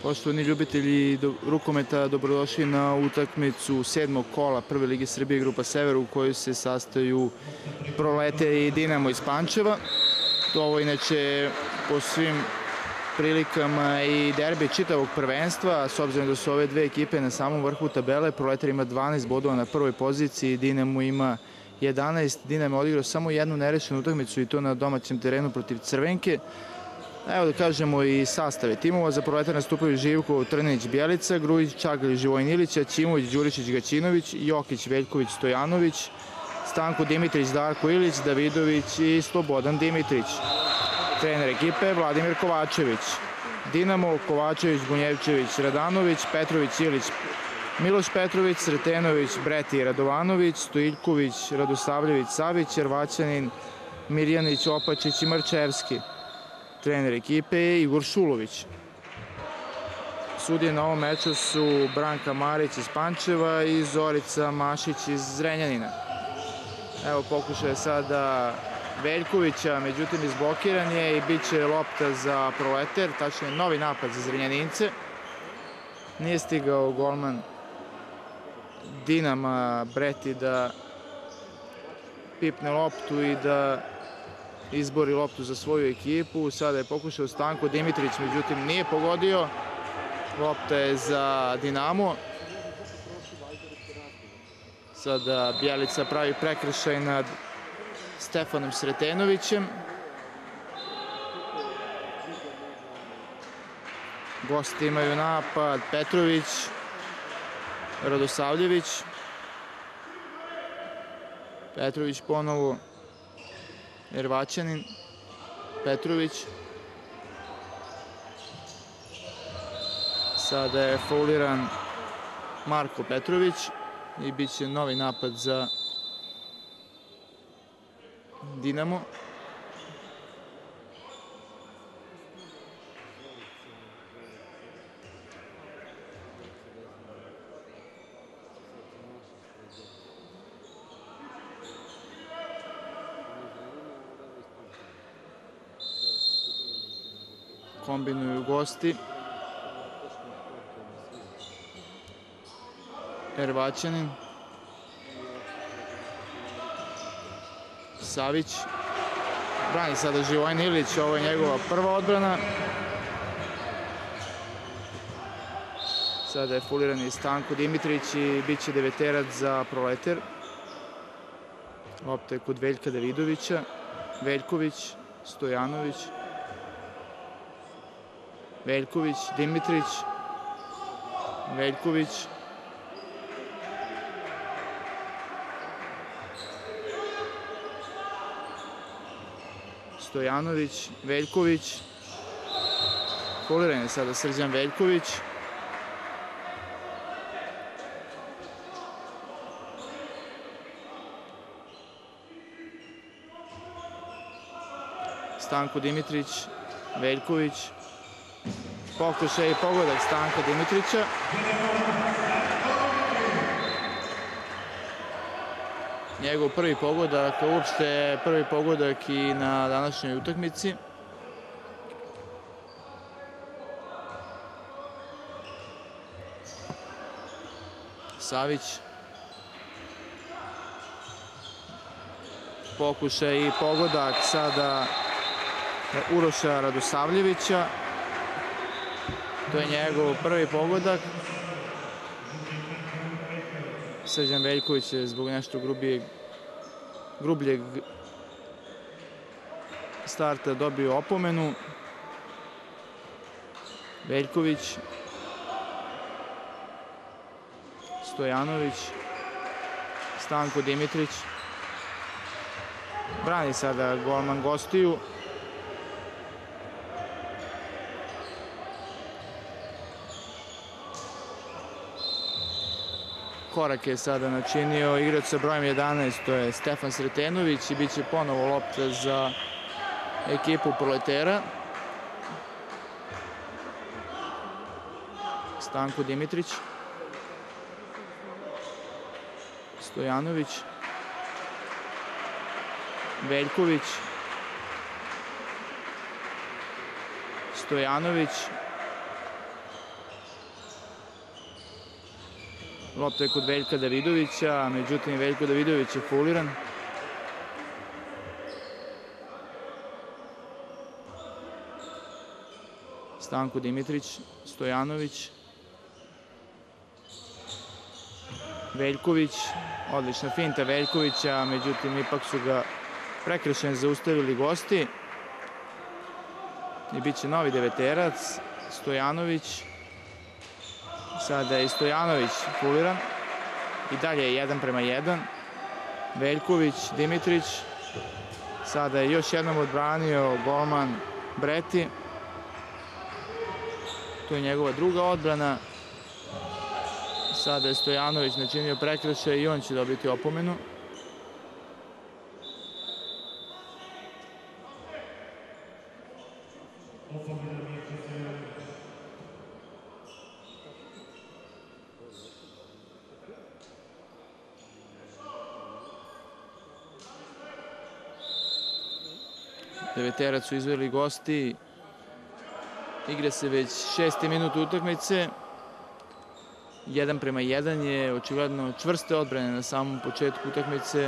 Poštovani ljubitelji rukometa, dobrodošli na utakmicu 7. kola Prve lige Srbije Grupa Sever u kojoj se sastaju Proleter i Dinamo iz Pančeva. Ovo inače po svim prilikama i derbi čitavog prvenstva, s obzirom da su ove dve ekipe na samom vrhu tabele. Proleter ima 12 bodova na prvoj poziciji, Dinamo ima 11. Dinamo je odigrao samo jednu nerešenu utakmicu i to na domaćem terenu protiv Crvenke. Evo da kažemo i sastave timova. Za Proletar nastupaju Živko, Trninić, Bjelica, Grujić, Čagalj, Živojin Ilić, Ćimović, Đurišić, Gaćinović, Jokić, Veljković, Stojanović, Stanko Dimitrić, Darko Ilić, Davidović i Slobodan Dimitrić. Trener ekipe Vladimir Kovačević. Dinamo, Kovačević, Bunjevčević, Radanović, Petrović, Ilić, Miloš Petrović, Sretenović, Breti, Radovanović, Stojiljković, Radosavljević, Savić, Jervaćanin, Mirjanić, Opačić i Marčevski. Trener ekipe je Igor Šulović. Sudije na ovom meču su Branka Marić iz Pančeva i Zorica Mašić iz Zrenjanina. Evo pokušaje sada Veljkovića, međutim izblokiran je i bit će lopta za Proleter, tačnije novi napad za Zrenjanince. Nije stigao golman Dinama Breti da pipne loptu i da izbori loptu za svoju ekipu. Sada je pokušao Stanko Dimitrić, međutim nije pogodio. Lopta je za Dinamo. Sada Bjelica pravi prekršaj nad Stefanom Sretenovićem. Gosti imaju napad Petrović, Radosavljević. Petrović ponovo, Jervaćanin, Petrović. Sada je fauliran Marko Petrović i bit će novi napad za Dinamo. Kombinuju gosti. Jervaćanin. Savić. Brani sada Živojin Ilić, ovo je njegova prva odbrana. Sada je fuliran i Stanko Dimitrić i bit će deveterac za Proleter. Lopta je kod Veljka Davidovića. Veljković, Stojanović. Veljković, Dimitrić, Veljković, Stojanović, Veljković, fauliran je sada Srđan Veljković. Stanko Dimitrić, Veljković, pokušaj i pogodak Stanka Dimitrića. Njegov prvi pogodak, uopšte prvi pogodak i na današnjoj utakmici. Savić. Pokušaj i pogodak sada Uroša Radosavljevića. To je njegov prvi pogodak. Srđan Veljković je zbog nešto grubljeg starta dobio opomenu. Veljković. Stojanović. Stanko Dimitrić. Brani sada golman gostiju. Korak je sada načinio igrač sa brojem 11, to je Stefan Sretenović i bit će ponovo lopta za ekipu Proletera. Stanko Dimitrić. Stojanović. Veljković. Stojanović. Lopta je kod Veljka Davidovića, međutim Veljko Davidović je fauliran. Stanko Dimitrić, Stojanović, Veljković, odlična finta Veljkovića, međutim ipak su ga prekršajno zaustavili gosti. I bit će novi deveterac, Stojanović. Sada je Stojanović fauliran. I dalje je 1:1. Veljković, Dimitrić. Sada je još jednom odbranio golman Breti. To je njegova druga odbrana. Sada je Stojanović načinio prekršaj i on će dobiti opomenu. Deveterac su izveli gosti. Igra se već 6. minut utakmice. 1:1 je očigledno čvrste odbrane na samom početku utakmice.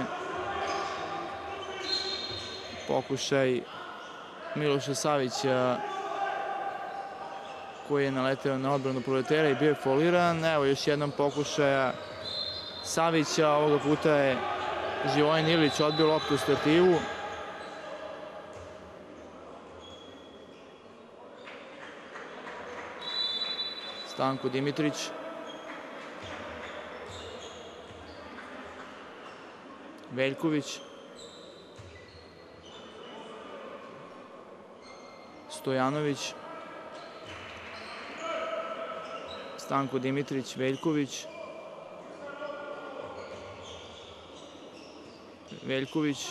Pokušaj Miloša Savića koji je naleteo na odbranu Proletera i bio je fauliran. Evo još jednom pokušaja Savića. Ovoga puta je Živojin Ilić odbio loptu u stativu. Stanko Dimitrić. Veljković. Stojanović. Stanko Dimitrić, Veljković. Veljković.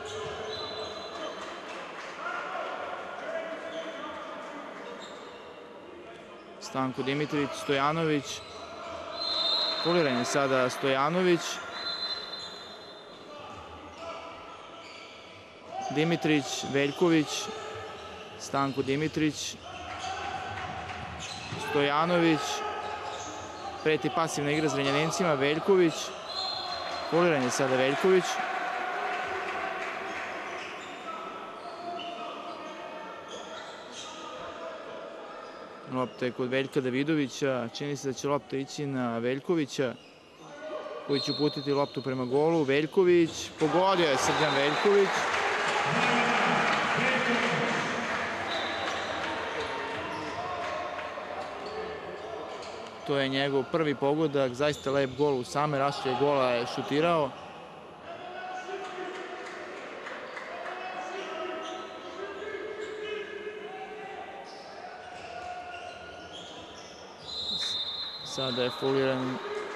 Stanko Dimitrić, Stojanović. Fauliran je sada Stojanović. Dimitrić, Veljković. Stanko Dimitrić. Stojanović. Preti pasivna igra Zrenjanincima. Veljković. Fauliran je sada Veljković. Lopta je kod Veljka Davidovića. Čini se da će lopta ići na Veljkovića, koji će uputiti loptu prema golu. Veljković. Pogodio je Srđan Veljković. To je njegov prvi pogodak. Zaista lep gol u same rašlje gola je šutirao. Sada je fauliran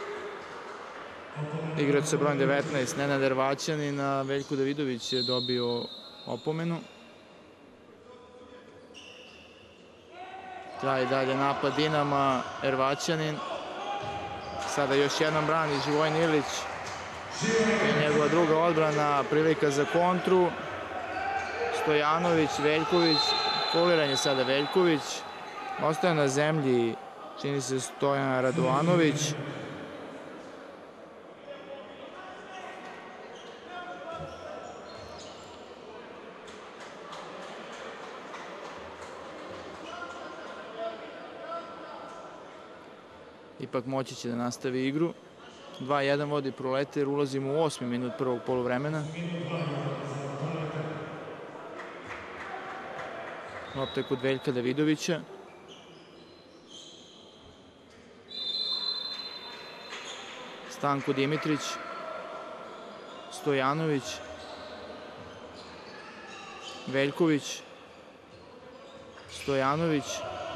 igrač sa brojem 19, Nenad Ervaćanin, a Veljko Davidović je dobio opomenu. Traje dalje napad Dinama, Ervaćanin. Sada još jednom brani Živojin Ilić. To je njegova druga odbrana, prilika za kontru. Stojanović, Veljković. Fauliran je sada Veljković. Ostaje na zemlji, čini se, Stojan Radovanović. Ipak moći će da nastavi igru. 2:1 vodi Proletar, ulazimo u 8. minut prvog poluvremena. Lopta je kod Veljka Davidovića. Stanko Dimitrić. Stojanović. Veljković. Stojanović.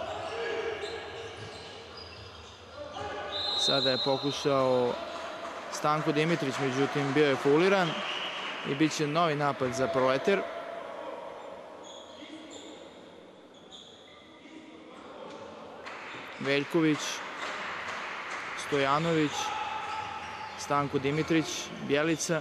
Sada je pokušao Stanko Dimitrić, međutim bio je fauliran i bit će novi napad za Proletar. Veljković, Stojanović, Stanko Dimitrić, Bjelica.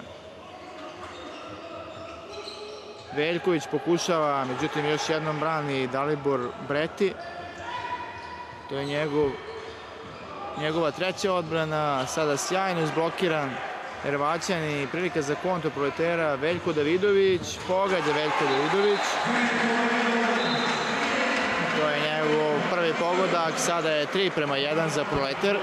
Veljković pokušava, međutim još jednom brani Dalibor Breti. To je njegov Njegova treća odbrana, sada sjajno izblokiran Ervaćan i prilika za kontru Proletera. Veljko Davidović, pogađa Veljko Davidović. To je njegov prvi pogodak, sada je 3:1 za Proleter.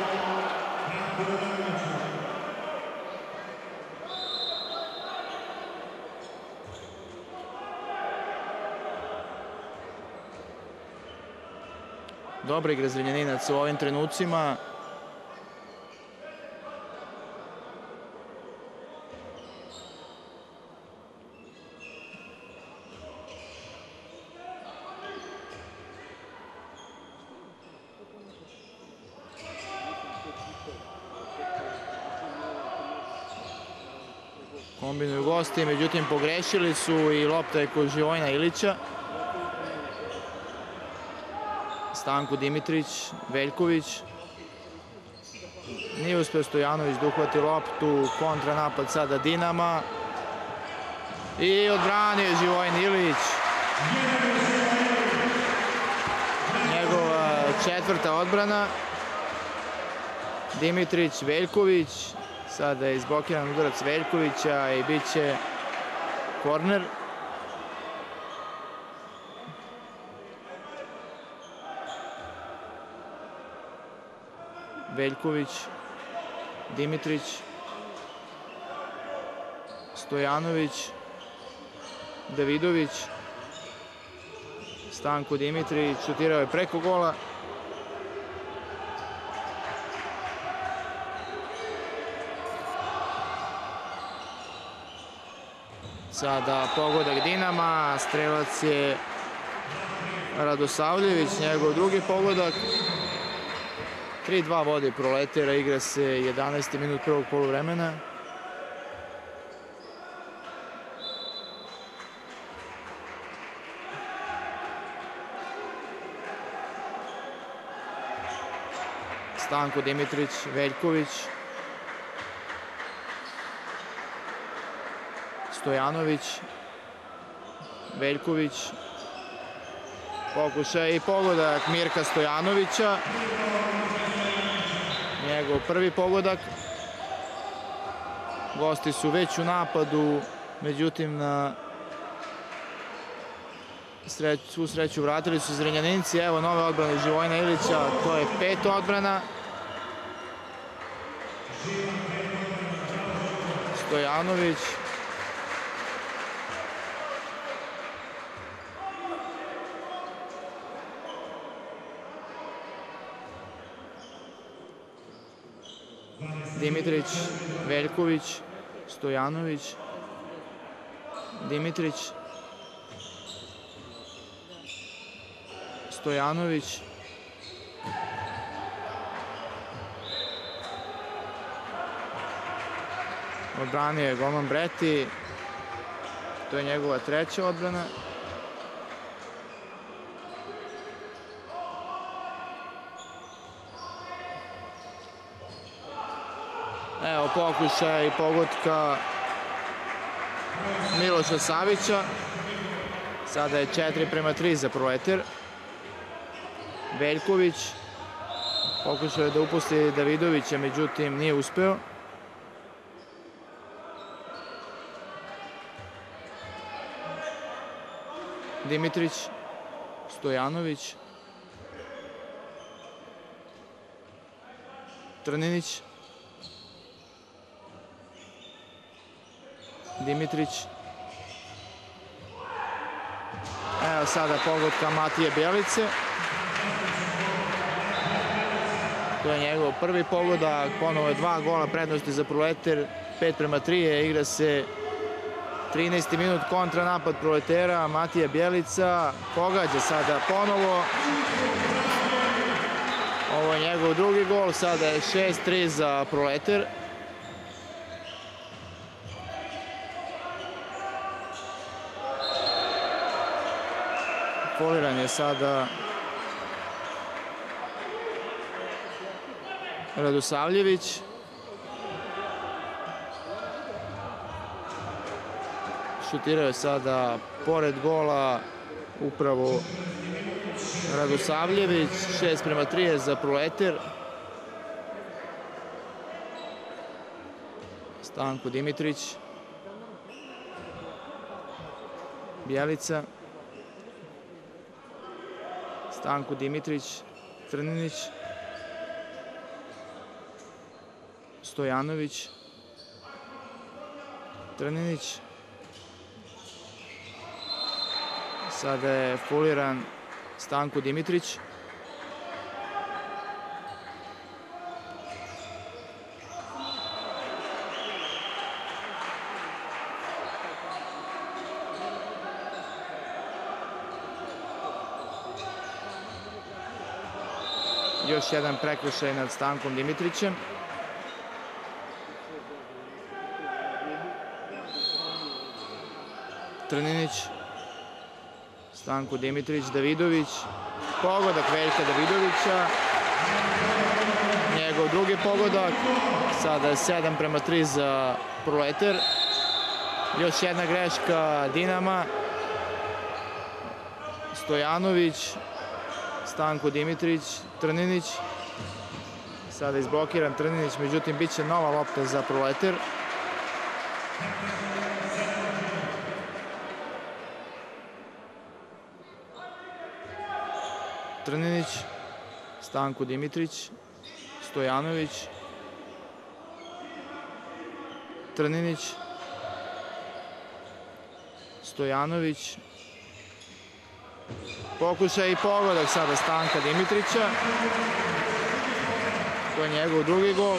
Dobra igra Zrenjaninaca u ovim trenucima. Kombinuju gosti, međutim pogrešili su i lopta je kod Živojina Ilića. Stanko Dimitrić, Veljković. Nije uspeo Stojanović da uhvati loptu, kontranapad sada Dinama. I odbranio je Živojin Ilić. Njegova četvrta odbrana. Dimitrić, Veljković. Sada je izblokiran udarac Veljkovića i bit će korner. Veljković, Dimitrić, Stojanović, Davidović, Stanko Dimitrić, šutirao je preko gola. Sada pogodak Dinama, strelac je Radosavljević, njegov drugi pogodak. 3:2 vodi Proletera, igra se 11. minut prvog poluvremena. Stanko Dimitrić, Veljković, Stojanović, Veljković, pokušaj i pogodak Mirka Stojanovića. Njegov prvi pogodak. Gosti su već u napadu, međutim na svu sreću vratili su Zrenjaninci. Evo nove odbrane Živojina Ilića, to je 5. odbrana. Stojanović. Dimitrić, Veljković, Stojanović, Dimitrić, Stojanović, odbranio je golman Breti, to je njegova treća odbrana. Evo pokušaj pogotka Miloša Savića. Sada je 4:3 za Proleter. Veljković pokušao je da upusti Davidovića, međutim nije uspeo. Dimitrić, Stojanović, Trninić, Dimitrić. Evo sada pogotka Matije Bjelice. To je njegov prvi pogodak, ponovo je 2 gola prednosti za Proleter, 5:3, igra se 13. minut, kontranapad Proletera, Matija Bjelica, pogađa sada ponovo. Ovo je njegov drugi gol, sada je 6:3 za Proleter. Foliran je sada Radosavljević. Šutirao je sada pored gola upravo Radosavljević. 6:3 za Proleter. Stanko Dimitrić, Bjelica, Stanko Dimitrić, Trninić, Stojanović, Trninić, sada je fauliran Stanko Dimitrić. Još jedan prekršaj nad Stankom Dimitrićem. Trninić, Stanko Dimitrić, Davidović, pogodak Veljka Davidovića, njegov drugi pogodak, sada je 7:3 za Proleter. Još jedna greška Dinama, Stojanović, Stanko Dimitrić, Trninić, sada je izblokiran Trninić, međutim bit će nova lopta za Proleter. Trninić, Stanko Dimitrić, Stojanović, Trninić, Stojanović, pokušaj i pogodak sada Stanka Dimitrića. To je njegov drugi gol.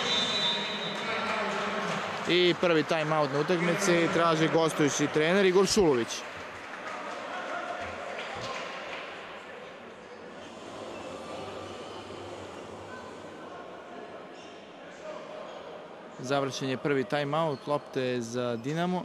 I prvi time-out na utakmici traži gostujući trener Igor Šulović. Završen je prvi time-out, lopta je za Dinamo.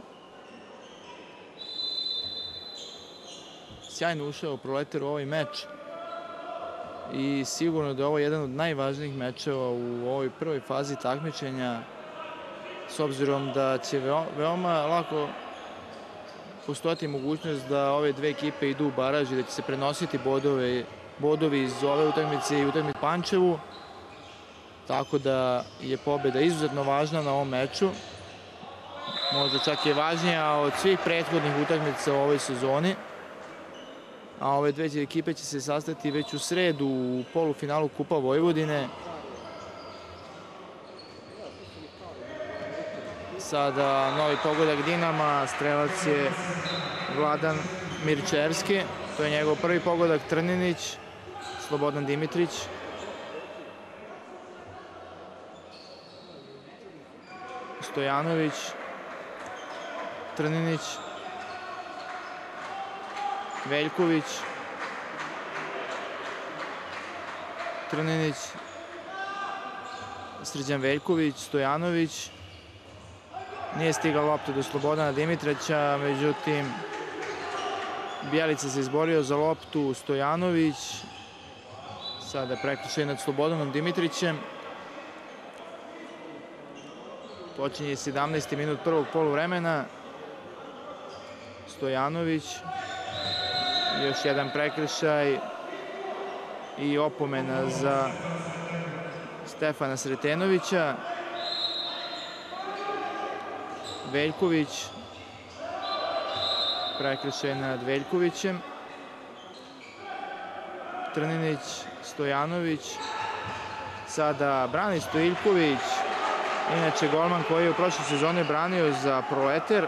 Sjajno ušao Proleter u ovaj meč i sigurno da je ovo jedan od najvažnijih mečeva u ovoj prvoj fazi takmičenja, s obzirom da će veoma lako postojati mogućnost da ove dve ekipe idu u baraž i da će se prenositi bodovi iz ove utakmice i utakmice Pančevu. Tako da je pobjeda izuzetno važna na ovom meču. Možda čak je važnija od svih prethodnih utakmica u ovoj sezoni. A ove dve ekipe će se sastati već u sredu u polufinalu Kupa Vojvodine. Sada novi pogodak Dinama, strelac je Vladan Mirčevski. To je njegov prvi pogodak. Trninić, Slobodan Dimitrić. Stojanović, Trninić, Veljković, Trninić, Srđan Veljković, Stojanović. Nije stigla lopta do Slobodana Dimitrića, međutim Bjelica se izborio za loptu. Stojanović, sada prekršaj nad Slobodanom Dimitrićem. Počinje 17. minut prvog poluvremena. Stojanović, još jedan prekršaj i opomena za Stefana Sretenovića. Veljković, prekršaj nad Veljkovićem. Trninić, Stojanović, sada brani Stojiljković, inače golman koji je u prošloj sezoni branio za Proleter.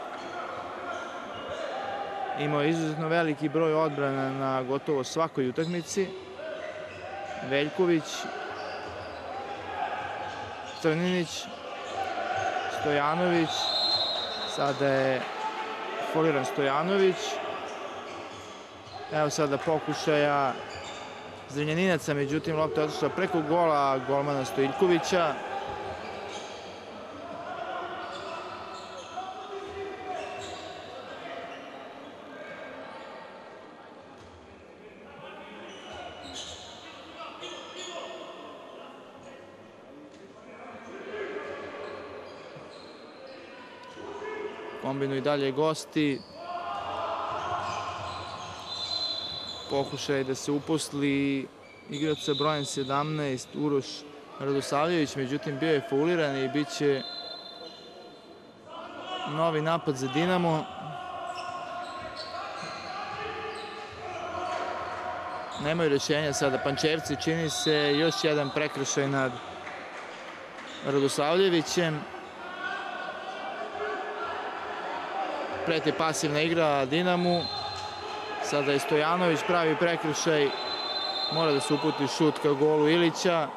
Imao je izuzetno veliki broj odbrana na gotovo svakoj utakmici. Veljković, Trninić, Stojanović, sada je fauliran Stojanović. Evo sada pokušaja Zrenjaninaca, međutim lopta je otišla preko gola golmana Stojiljkovića. Kombinuju i dalje gosti. Pokušaj da se uposli igrač sa brojem 17, Uroš Radosavljević, međutim bio je fauliran i bit će Novi napad za Dinamo. Nemaju rješenja sada Pančevci, čini se još jedan prekršaj nad Radosavljevićem. Preti pasivna igra Dinamu. Sada je Stojanović pravi prekršaj. Mora da se uputi šut ka golu Ilića.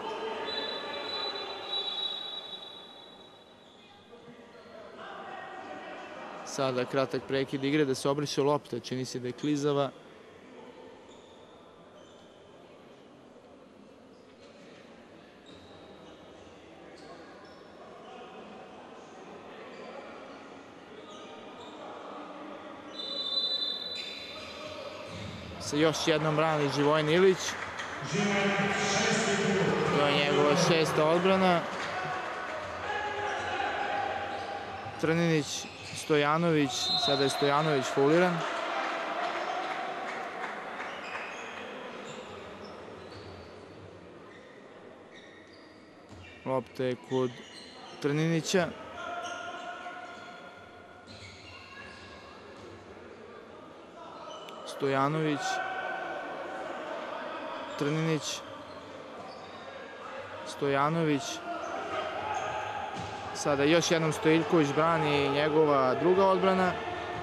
Sada kratak prekid igre da se obriše lopta. Čini se da je klizava. Se još jednom brani Živojin Ilić. To je njegova 6. odbrana. Trninić, Stojanović. Sada je Stojanović fauliran. Lopta je kod Trninića. Stojanović, Trninić, Stojanović. Sada još jednom Stojiljković brani njegova druga odbrana.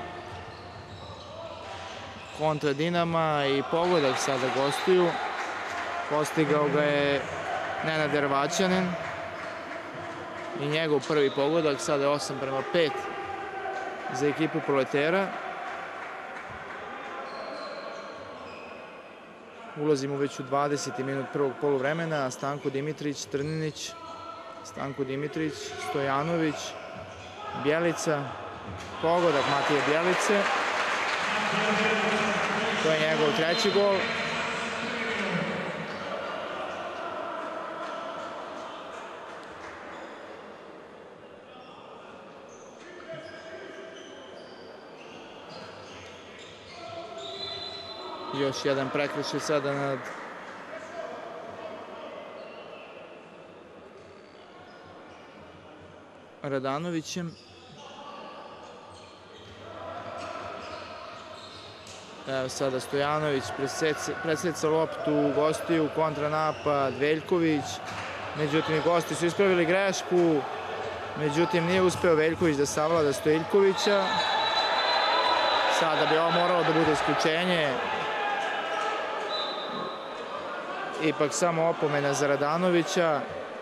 Kontra Dinama i pogodak sada gostuju. Postigao ga je Nenad Ervaćanin. I njegov prvi pogodak, sada je 8:5 za ekipu Proletera. Ulazimo već u 20. minut prvog poluvremena. Stanko Dimitrić, Trninić, Stanko Dimitrić, Stojanović, Bjelica, pogodak Matije Bjelice. To je njegov 3. gol. Još jedan prekršaj sada nad Radanovićem. Evo sada Stojanović presjeca loptu, gostiju, kontranapad, Veljković. Međutim, i gosti su ispravili grešku. Međutim, nije uspeo Veljković da savlada Stojiljkovića. Sada bi ovo moralo da bude isključenje. Ipak samo opomena za Radanovića.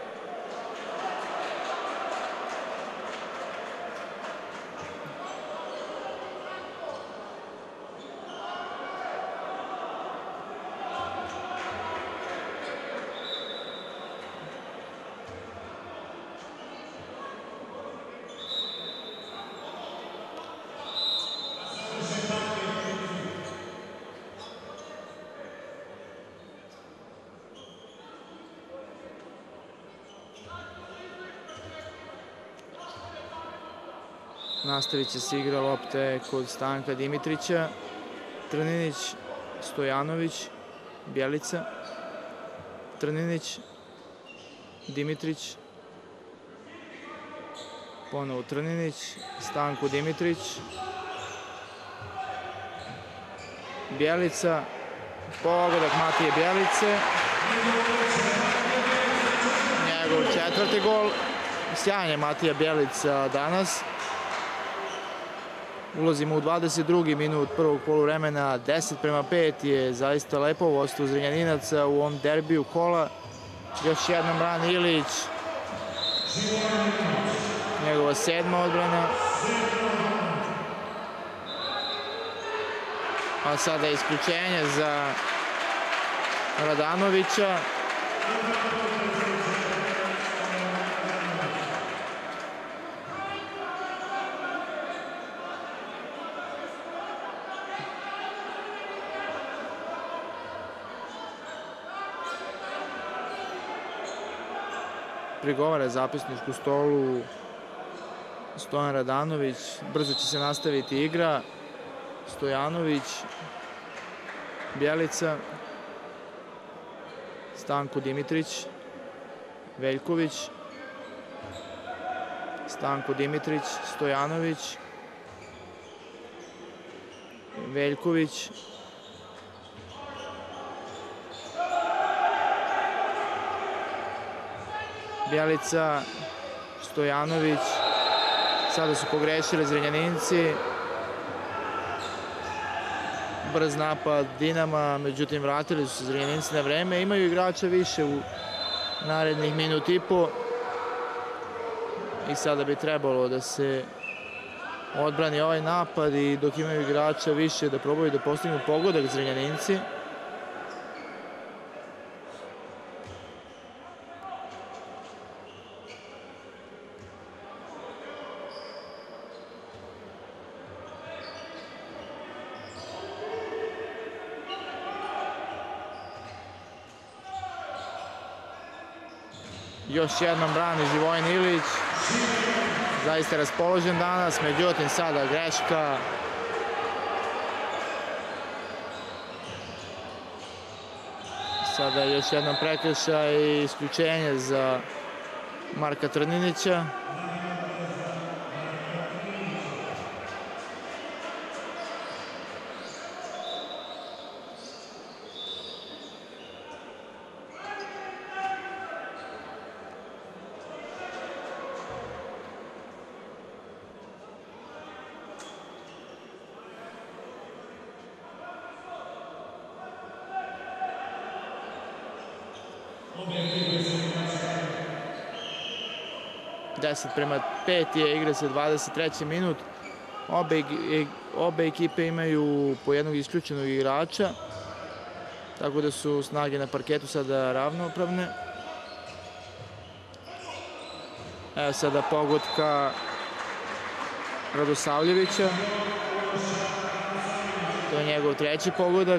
Nastavit će se igra lopte kod Stanka Dimitrića. Trninić, Stojanović, Bjelica. Trninić, Dimitrić. Ponovo Trninić, Stanko Dimitrić. Bjelica, pogodak Matije Bjelice. Njegov 4. gol. Sjajan je Matija Bjelica danas. Ulazimo u 22. minut prvog poluvremena. 10:5 je zaista lepo vodstvo Zrenjaninaca u ovom derbiju kola. Još jednom brani Ilić. Njegova 7. odbrana. A sada isključenje za Radanovića. Prigovara zapisničku stolu Stojan Radanović. Brzo će se nastaviti igra. Stojanović, Bjelica, Stanko Dimitrić, Veljković, Stanko Dimitrić, Stojanović, Veljković, Bjelica, Stojanović, sada su pogrešili Zrenjaninci, brz napad Dinama, međutim vratili su se Zrenjaninci na vreme, imaju igrača više u narednih minut i po i sada bi trebalo da se odbrani ovaj napad i dok imaju igrača više da probaju da postignu pogodak Zrenjaninci. Još jednom brani Živojin Ilić. Zaista raspoložen danas, međutim sada greška. Sada još jednom prekršaj i isključenje za Marka Trninića. Deset prema 5 je, igra se 23. minut. Obe ekipe imaju po jednog isključenog igrača, tako da su snage na parketu sada ravnopravne. Evo sada pogotka Radosavljevića. To je njegov treći pogodak.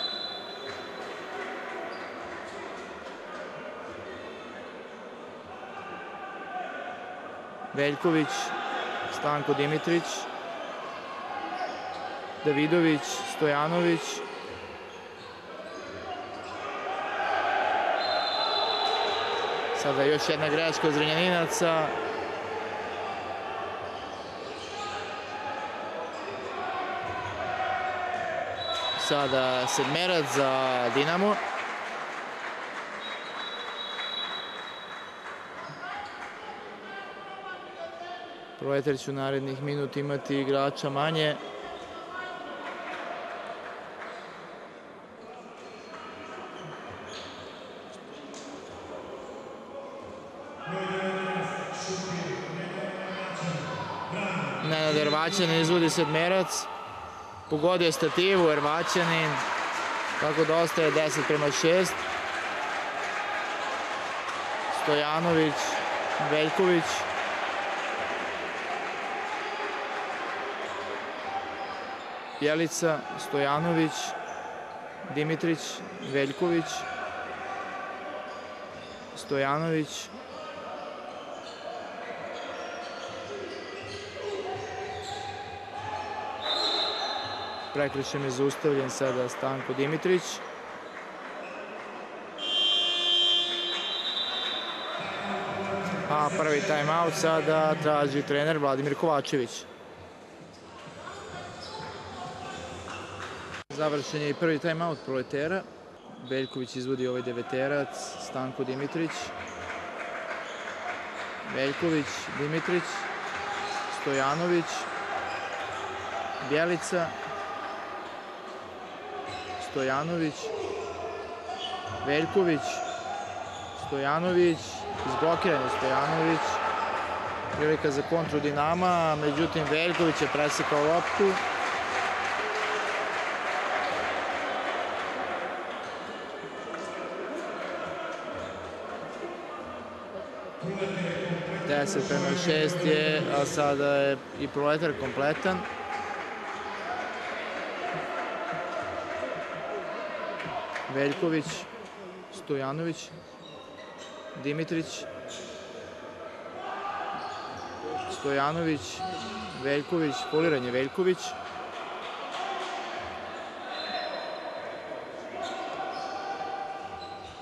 Veljković, Stanko Dimitrić, Davidović, Stojanović, sada još jedna greška od Zrenjaninaca. Sada sedmerac za Dinamo. Proletar će u narednih minut imati igrača manje. Nenad Ervaćanin izvodi sedmerac. Pogodio je stativu Ervaćanin, tako da ostaje 10 prema 6. Stojanović, Veljković. Bjelica, Stojanović, Dimitrić, Veljković, Stojanović, prekršaj je zaustavljen sada Stanko Dimitrić. A prvi time-out sada traži trener Vladimir Kovačević. Završen je i prvi time-out Proletera. Veljković izvodi ovaj deveterac, Stanko Dimitrić. Veljković, Dimitrić, Stojanović, Bjelica, Stojanović, Veljković, Stojanović, izblokiran je Stojanović. Prilika za kontru Dinama, međutim Veljković je presekao loptu. Deset prema 6 je, a sada je i Proletar kompletan. Veljković, Stojanović, Dimitrić, Stojanović, Veljković, foliran je Veljković.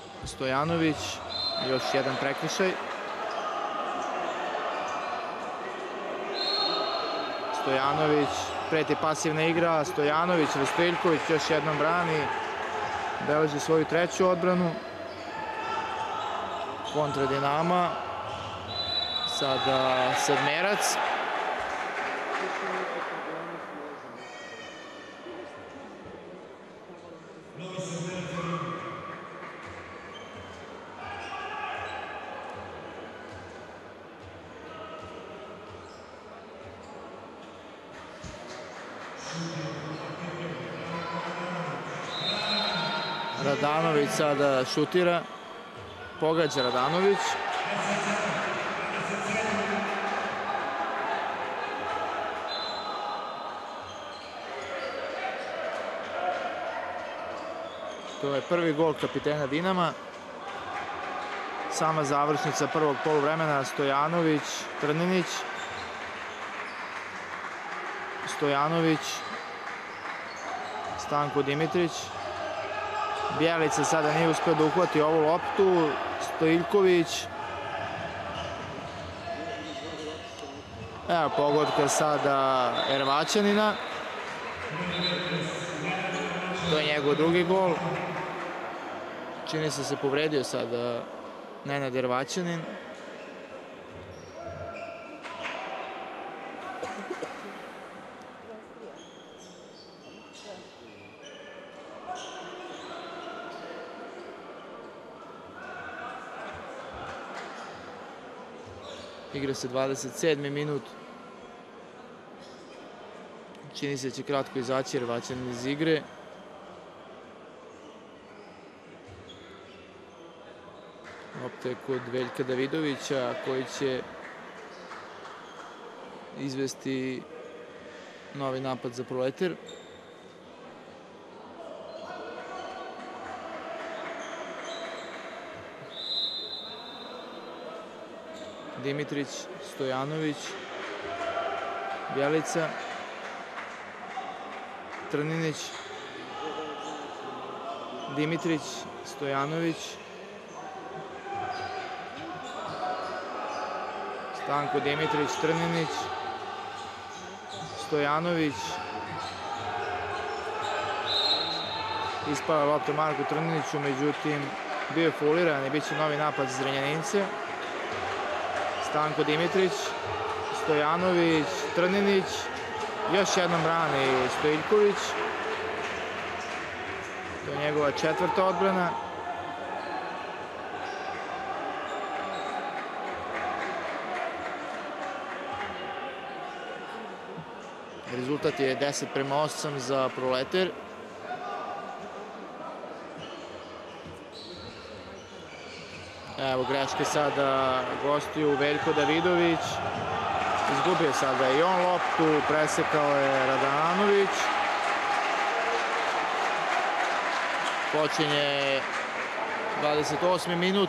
Stojanović, još jedan prekršaj. Stojanović, preti pasivna igra, Stojanović, Vestojiljković još jednom brani, beleži svoju treću odbranu. Kontra Dinama, sada sedmerac. Radanović sada šutira, pogađa Radanović. To je prvi gol kapitena Dinama. Sama završnica prvog poluvremena, Stojanović, Trninić. Stojanović, Stanko Dimitrić. Bjelica sada nije uspio da uhvati ovu loptu. Stojiljković. Evo pogodka sada Ervaćanina. To je njegov drugi gol. Čini se povredio sada Nenad Ervaćanin. Igra se 27. minut. Čini se da će kratko izaći Ervaćanin iz igre. Lopta je kod Veljka Davidovića koji će izvesti novi napad za Proleter. Dimitrić, Stojanović, Bjelica, Trninić, Dimitrić, Stojanović, Stanko Dimitrić, Trninić, Stojanović, ispala lopta Marku Trniniću, međutim bio je fauliran i bit će novi napad za Zrenjanince. Stanko Dimitrić, Stojanović, Trninić, još jednom brani Stojiljković. To je njegova četvrta odbrana. Rezultat je 10:8 za Proleter. Evo greške sada gostiju Veljko Davidović. Izgubio sada i on loptu, presekao je Radanović. Počinje 28. minut.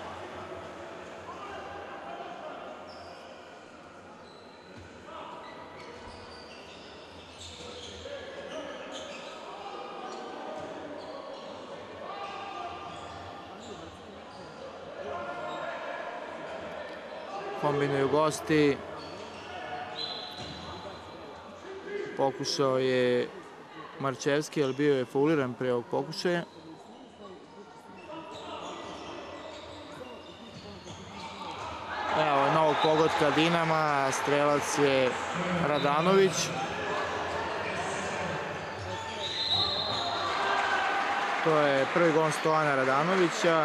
Kombinuju gosti. Pokušao je Marčevski, ali bio je fauliran pre ovog pokušaja. Evo novog pogotka Dinama, strelac je Radanović. To je prvi gol Stojana Radanovića.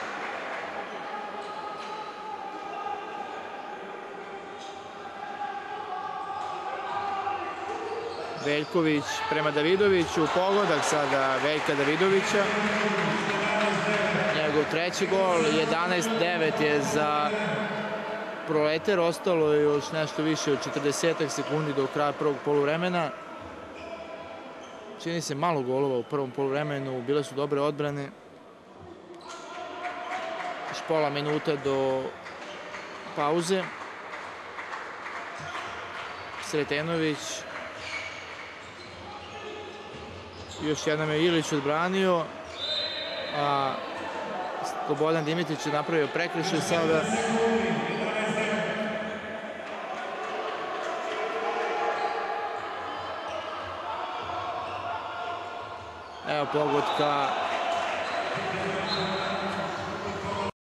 Veljković prema Davidoviću, pogodak sada Veljka Davidovića. Njegov treći gol, 11:9 je za Proleter, ostalo je još nešto više od 40 sekundi do kraja prvog poluvremena. Čini se malo golova u prvom poluvremenu, bile su dobre odbrane. Još pola minuta do pauze. Sretenović. Još jednom je Ilić odbranio, a Slobodan Dimitrić je napravio prekršaj sada. Evo pogotka